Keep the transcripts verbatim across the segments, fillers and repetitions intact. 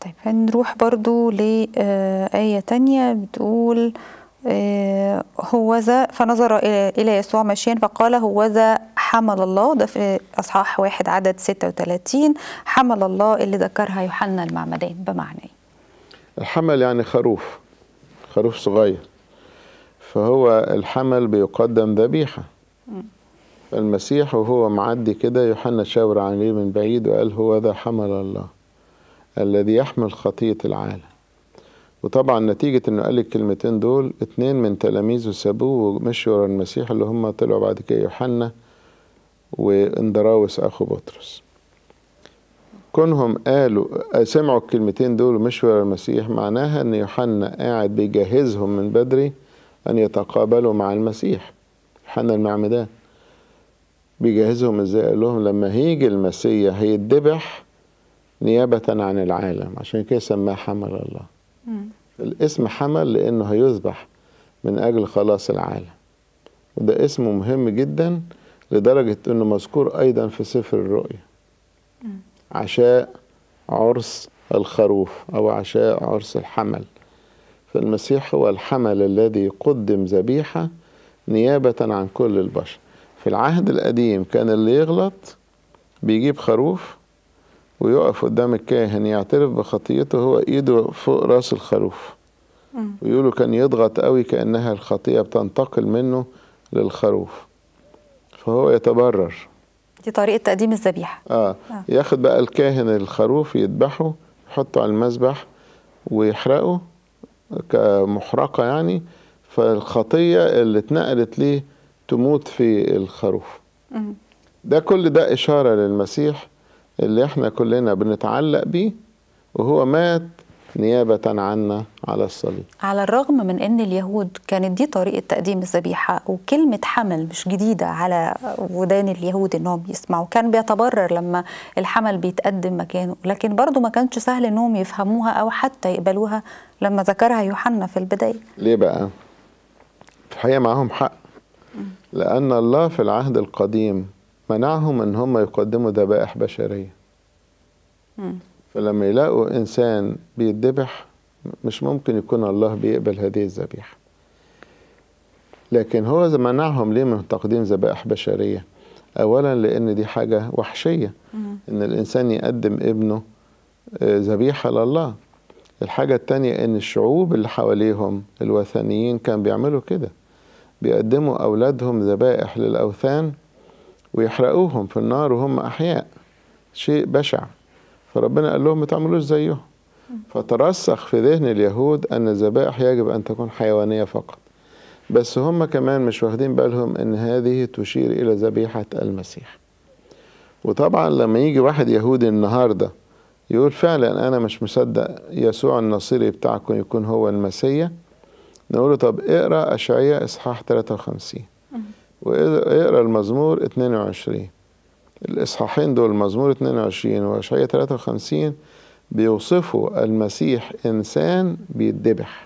طيب هنروح برضو لآية تانية بتقول هوذا فنظر إلى يسوع ماشيا فقال هوذا حمل الله، ده في أصحاح واحد عدد ستة وثلاثين. حمل الله اللي ذكرها يوحنا المعمدان بمعنى ايه؟ الحمل يعني خروف، خروف صغير، فهو الحمل بيقدم ذبيحة. المسيح وهو معدي كده يوحنا شاور عليه من بعيد وقال هو ذا حمل الله الذي يحمل خطية العالم. وطبعا نتيجة انه قال الكلمتين دول اتنين من تلاميذه سابوه ومشوا ورا المسيح، اللي هم طلعوا بعد كده يوحنا واندراوس اخو بطرس. كونهم قالوا سمعوا الكلمتين دول ومشوا ورا المسيح، معناها ان يوحنا قاعد بيجهزهم من بدري ان يتقابلوا مع المسيح. يوحنا المعمدان بيجهزهم ازاي؟ قال لهم لما هيجي المسيح هيتذبح نيابة عن العالم، عشان كده سماه حمل الله. مم. الاسم حمل لانه هيذبح من اجل خلاص العالم، وده اسمه مهم جدا لدرجة انه مذكور ايضا في سفر الرؤيا. مم. عشاء عرس الخروف او عشاء عرس الحمل. فالمسيح هو الحمل الذي قدم ذبيحة نيابة عن كل البشر. في العهد القديم كان اللي يغلط بيجيب خروف ويقف قدام الكاهن يعترف بخطيته، هو ايده فوق راس الخروف، ويقولوا كان يضغط قوي كأنها الخطيئة بتنتقل منه للخروف، فهو يتبرر. دي طريقة تقديم الذبيحة. آه. آه ياخد بقى الكاهن الخروف يذبحه يحطه على المذبح ويحرقه كمحرقة يعني، فالخطية اللي اتنقلت ليه تموت في الخروف. مم. ده كل ده إشارة للمسيح اللي احنا كلنا بنتعلق بيه، وهو مات نيابة عنا على الصليب. على الرغم من ان اليهود كانت دي طريقة تقديم الذبيحة، وكلمة حمل مش جديدة على ودان اليهود انهم يسمعوا، كان بيتبرر لما الحمل بيتقدم مكانه، لكن برضو ما كانش سهل انهم يفهموها او حتى يقبلوها لما ذكرها يوحنا في البداية. ليه بقى؟ في الحقيقة معهم حق، لأن الله في العهد القديم منعهم ان هم يقدموا ذبائح بشرية. م. فلما يلاقوا انسان بيتذبح مش ممكن يكون الله بيقبل هذه الذبيحة. لكن هو منعهم ليه من تقديم ذبائح بشرية؟ اولا لان دي حاجة وحشية، م. ان الانسان يقدم ابنه ذبيحة لله. الحاجة التانية ان الشعوب اللي حواليهم الوثنيين كان بيعملوا كده، بيقدموا اولادهم ذبائح للاوثان ويحرقوهم في النار وهم أحياء، شيء بشع. فربنا قال لهم ما تعملوش زيهم. فترسخ في ذهن اليهود أن الذبائح يجب أن تكون حيوانية فقط، بس هم كمان مش واخدين بالهم أن هذه تشير إلى ذبيحة المسيح. وطبعا لما يجي واحد يهودي النهاردة يقول فعلا أنا مش مصدق يسوع الناصري بتاعكم يكون هو المسيح، نقول له طب اقرأ أشعياء إصحاح ثلاثة وخمسين واقرأ المزمور اثنين وعشرين. الإصحاحين دول المزمور اثنين وعشرين وأشعياء ثلاثة وخمسين بيوصفوا المسيح إنسان بيتذبح.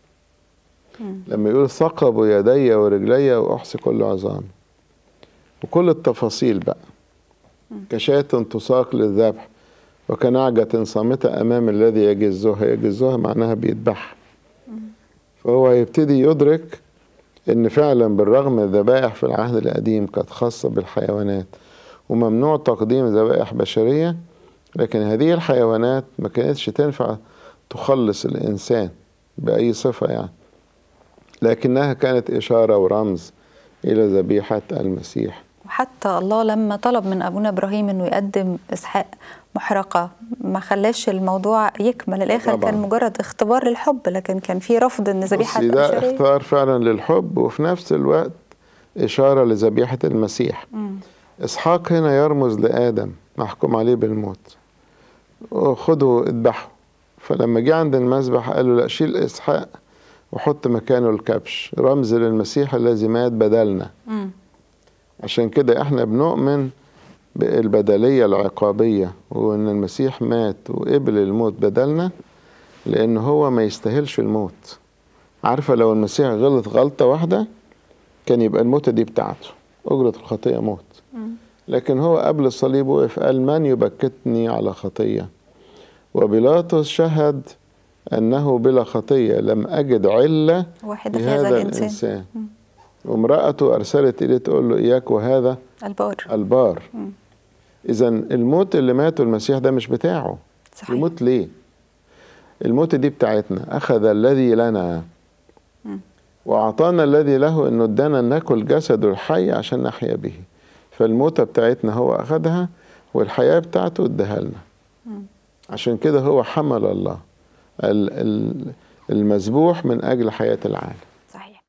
لما يقول ثقب يدي ورجلي وأحصي كل عظام، وكل التفاصيل بقى، كشاة تساق للذبح وكنعجة صامتة أمام الذي يجزها. يجزها معناها بيذبح. فهو يبتدي يدرك إن فعلا بالرغم الذبائح في العهد القديم كانت خاصة بالحيوانات وممنوع تقديم ذبائح بشرية، لكن هذه الحيوانات ما كانتش تنفع تخلص الإنسان بأي صفة يعني، لكنها كانت إشارة ورمز إلى ذبيحة المسيح. وحتى الله لما طلب من أبونا إبراهيم أنه يقدم إسحاق محرقة ما خلاش الموضوع يكمل الآخر، كان مجرد اختبار للحب، لكن كان في رفض أن ذبيحة بشرية. ده اختار فعلا للحب وفي نفس الوقت إشارة لذبيحة المسيح. م. إسحاق هنا يرمز لآدم محكوم عليه بالموت، وخده اذبحه. فلما جه عند المذبح قال له لا، شيل إسحاق وحط مكانه الكبش، رمز للمسيح الذي مات بدلنا. م. عشان كده احنا بنؤمن بالبدلية العقابية، وان المسيح مات وقبل الموت بدلنا، لان هو ما يستاهلش الموت. عارفة لو المسيح غلط غلطة واحدة كان يبقى الموتة دي بتاعته، أجرة الخطية موت. لكن هو قبل الصليب وقف قال من يبكتني على خطية، وبيلاطس شهد أنه بلا خطية، لم أجد علة واحدة في في هذا هذا الإنسان. الإنسان. وامرأته أرسلت إليه تقول له إياك وهذا البار. البار. إذا الموت اللي ماته المسيح ده مش بتاعه. صحيح. يموت ليه؟ الموت دي بتاعتنا. أخذ الذي لنا وأعطانا الذي له، إنه ادانا ناكل جسده الحي عشان نحيا به. فالموتة بتاعتنا هو أخذها، والحياة بتاعته اداها لنا. عشان كده هو حمل الله المذبوح من أجل حياة العالم.